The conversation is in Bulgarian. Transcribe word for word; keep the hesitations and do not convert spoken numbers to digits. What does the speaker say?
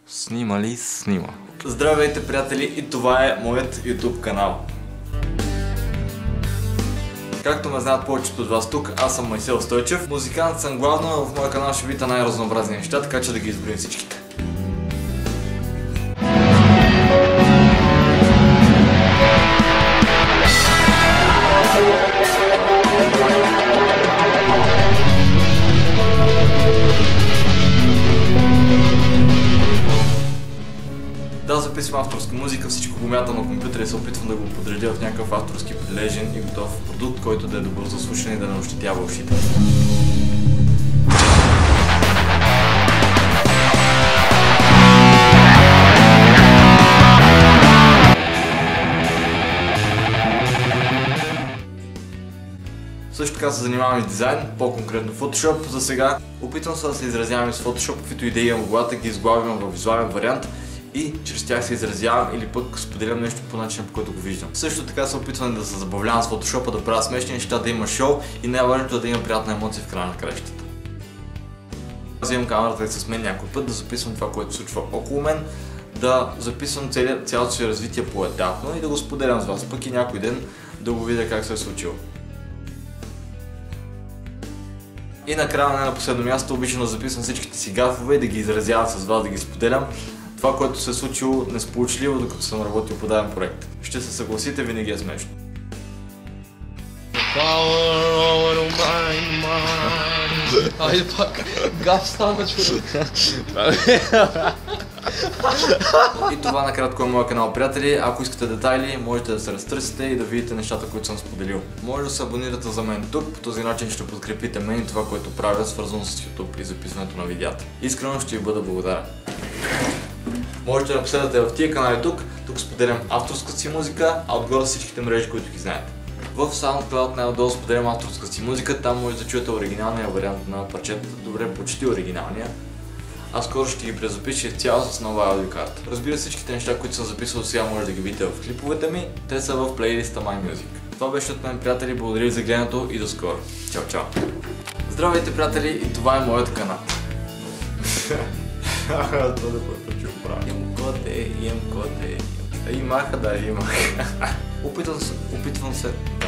Снима ли? Снима. Здравейте, приятели, и това е моят YouTube канал. Както ме знаят повечето от вас тук, аз съм Майсел Стойчев. Музикант съм главно, а в моя канал ще видите най-разнообразни неща, така че да ги изброим всичките. Да, записвам авторска музика, всичко го мятам на компютъра и се опитвам да го подредя в някакъв авторски прилежен и готов продукт, който да е добър за слушане и да не ощетява ушите. Също така се занимавам и с дизайн, по-конкретно Photoshop. За сега опитвам се да се изразявам и с Photoshop, каквито идеи имам в главата, ги изглавям в визуален вариант и чрез тях се изразявам или пък споделям нещо по начина, по който го виждам. Също така се опитвам да се забавлявам с Photoshop, да правя смешни неща, да има шоу и най-важното е да има приятна емоция в края на краищата. Взимам камерата и с мен някой път да записвам това, което се случва около мен, да записвам цялото си развитие поетапно и да го споделям с вас, пък и някой ден да го видя как се е случило. И накрая, не на последно място, обичам да записвам всичките си гафове и да ги изразявам с вас, да ги споделям. Това, което се е случило несполучливо, докато съм работил по даден проект. Ще се съгласите, винаги е смешно. Айде пак, гаф стана човек. И това накратко е моят канал, приятели. Ако искате детайли, можете да се разтърсите и да видите нещата, които съм споделил. Може да се абонирате за мен тук, по този начин ще подкрепите мен и това, което правя, свързано с YouTube и записването на видеята. Искрено ще ви бъда благодарен. Можете да последвате в тия канали тук, тук споделям авторската си музика, а отгоре всичките мрежи, които ги знаете. В SoundCloud най-отдолу споделям авторската си музика, там може да чуете оригиналния вариант на парчетата, добре, почти оригиналния. А скоро ще ги презапиша цяло с нова аудиокарта. Разбира се, всичките неща, които съм записал сега, може да ги видите в клиповете ми, те са в плейлиста My Music. Това беше от мен, приятели, благодаря ви за гледането и до скоро. Чао, чао! Здравейте, приятели, и това е моят канал. Това да пъточи оправя. Имам коте, имам коте. Имаха, даже имах. Опитвам се, опитвам се.